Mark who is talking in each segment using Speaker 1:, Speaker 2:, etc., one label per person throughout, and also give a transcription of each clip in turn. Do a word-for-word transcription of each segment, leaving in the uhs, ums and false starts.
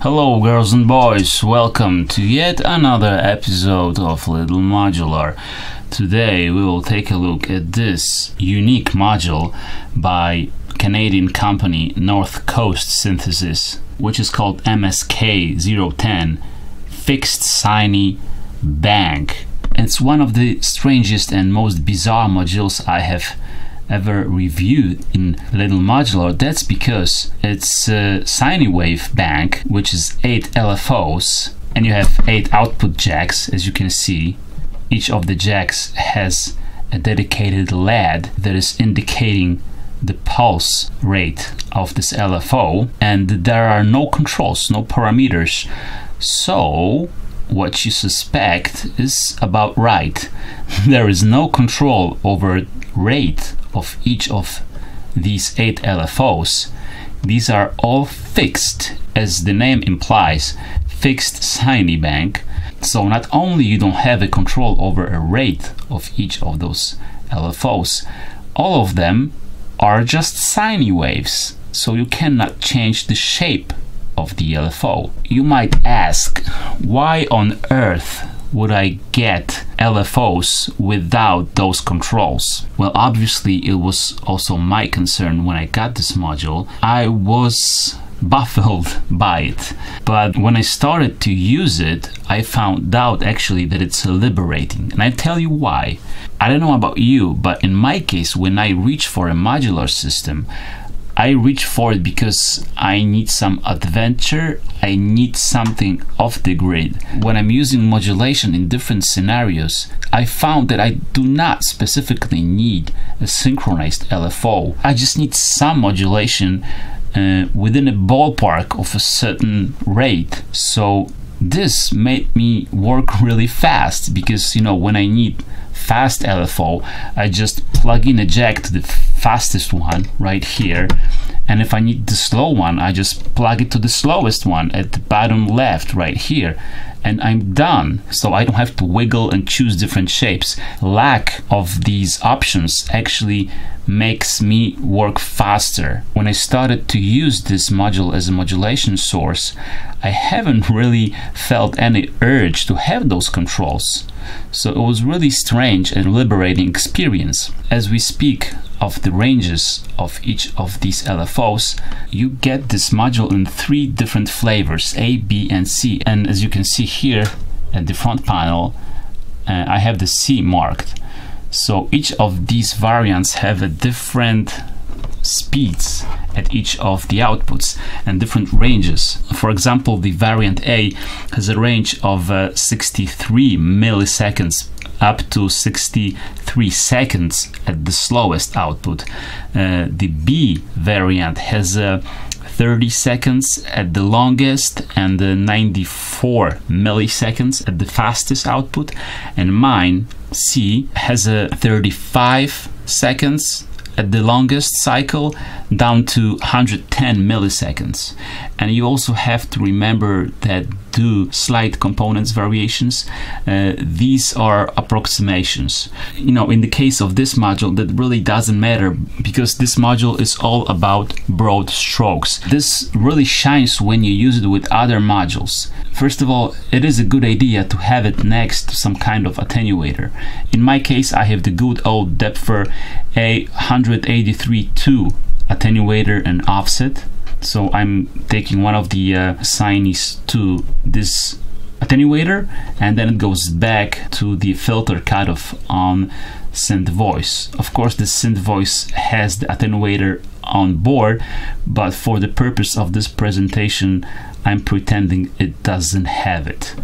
Speaker 1: Hello girls and boys, welcome to yet another episode of Little Modular. Today we will take a look at this unique module by Canadian company North Coast Synthesis, which is called M S K zero ten Fixed SINE Bank. It's one of the strangest and most bizarre modules I have ever reviewed in Little Modular. That's because it's a sine wave bank, which is eight L F Os, and you have eight output jacks, as you can see. Each of the jacks has a dedicated L E D that is indicating the pulse rate of this L F O, and there are no controls, no parameters. So what you suspect is about right. There is no control over rate of each of these eight L F Os. These are all fixed, as the name implies, fixed SINE bank. So not only you don't have a control over a rate of each of those L F Os, all of them are just sine waves, so you cannot change the shape of the L F O. You might ask, why on earth would I get L F Os without those controls? Well, obviously it was also my concern when I got this module. I was baffled by it, but when I started to use it, I found out actually that it's liberating, and I tell you why. I don't know about you, but in my case, when I reach for a modular system, I reach for it because I need some adventure, I need something off the grid. When I'm using modulation in different scenarios, I found that I do not specifically need a synchronized L F O. I just need some modulation uh, within a ballpark of a certain rate. So this made me work really fast, because, you know, when I need fast L F O, I just plug in a jack to the fastest one right here, and if I need the slow one, I just plug it to the slowest one at the bottom left right here, and I'm done. So I don't have to wiggle and choose different shapes. Lack of these options actually makes me work faster. When I started to use this module as a modulation source, I haven't really felt any urge to have those controls. So it was really strange and liberating experience. As we speak of the ranges of each of these L F Os, you get this module in three different flavors, A, B, and C. And as you can see here at the front panel, uh, I have the C marked. So each of these variants have a different speeds at each of the outputs and different ranges. For example, the variant A has a range of uh, sixty-three milliseconds up to sixty-three seconds at the slowest output. Uh, the B variant has uh, thirty seconds at the longest and uh, ninety-four milliseconds at the fastest output, and mine, C, has a uh, thirty-five seconds at the longest cycle down to one hundred ten milliseconds. And you also have to remember that due slight components variations, uh, these are approximations. You know, in the case of this module, that really doesn't matter, because this module is all about broad strokes. This really shines when you use it with other modules. First of all, it is a good idea to have it next to some kind of attenuator. In my case, I have the good old Depfer A one eighty-three two attenuator and offset. So I'm taking one of the uh, sines to this attenuator, and then it goes back to the filter cutoff on synth voice. Of course, the synth voice has the attenuator on board, but for the purpose of this presentation, I'm pretending it doesn't have it.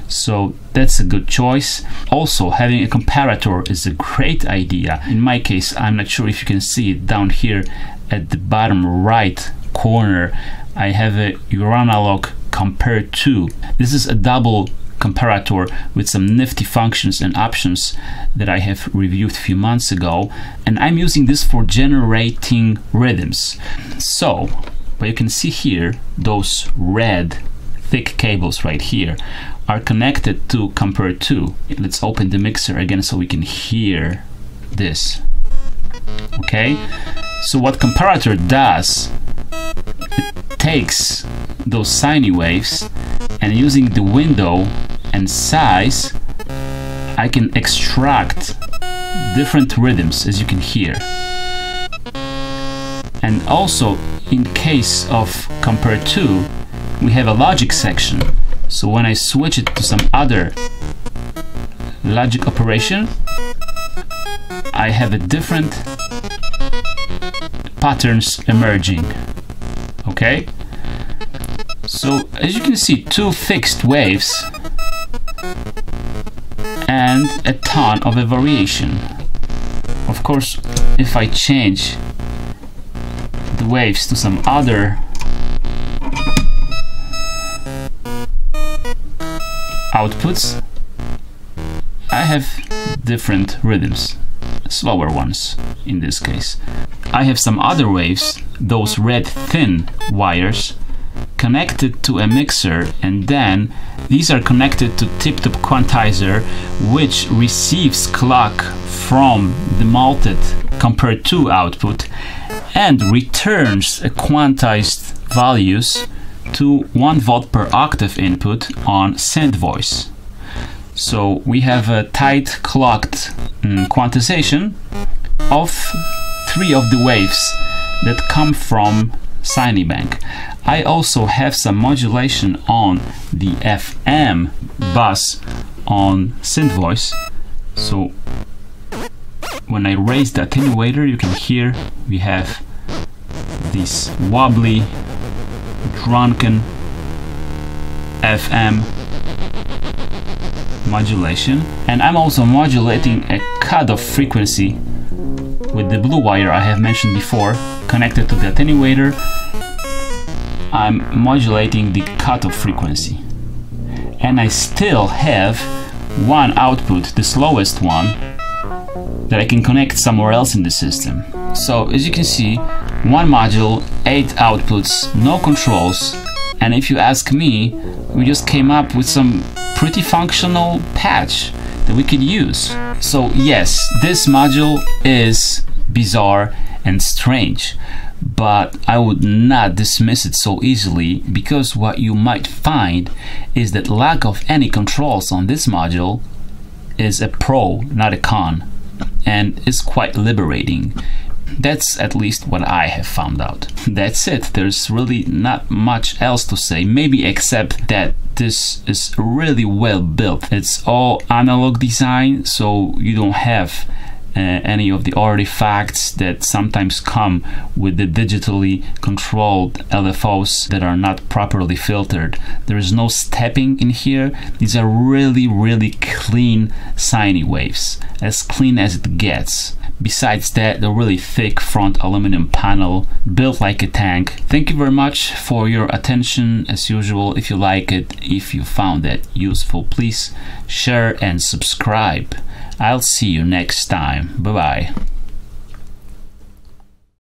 Speaker 1: So that's a good choice. Also, having a comparator is a great idea. In my case, I'm not sure if you can see it down here at the bottom right corner, I have a Uranalog compare to. This is a double comparator with some nifty functions and options that I have reviewed a few months ago, and I'm using this for generating rhythms. So, but you can see here, those red thick cables right here are connected to compare to. Let's open the mixer again so we can hear this. Okay, so what comparator does, it takes those sine waves, and using the window and size, I can extract different rhythms, as you can hear. And also, in case of compare to, we have a logic section. So when I switch it to some other logic operation, I have a different patterns emerging. Okay? So as you can see, two fixed waves and a ton of a variation. Of course, if I change the waves to some other outputs, I have different rhythms, slower ones in this case. I have some other waves, those red thin wires, connected to a mixer, and then these are connected to tip-top quantizer, which receives clock from the malted compare to output and returns a quantized values to one volt per octave input on synth voice. So we have a tight clocked um, quantization of three of the waves that come from SINE bank. I also have some modulation on the F M bus on synth voice. So when I raise the attenuator, you can hear we have this wobbly, drunken F M modulation, and I'm also modulating a cutoff frequency with the blue wire I have mentioned before, connected to the attenuator. I'm modulating the cutoff frequency, and I still have one output, the slowest one, that I can connect somewhere else in the system. So as you can see, one module, eight outputs, no controls, and if you ask me, we just came up with some pretty functional patch that we could use. So yes, this module is bizarre and strange, but I would not dismiss it so easily, because what you might find is that lack of any controls on this module is a pro, not a con, and it's quite liberating. That's at least what I have found out. That's it. There's really not much else to say, maybe except that this is really well built. It's all analog design, so you don't have uh, any of the artifacts that sometimes come with the digitally controlled L F Os that are not properly filtered. There is no stepping in here. These are really, really clean sine waves, as clean as it gets. Besides that, the really thick front aluminum panel built like a tank. Thank you very much for your attention. As usual, if you like it, if you found it useful, please share and subscribe. I'll see you next time. Bye bye.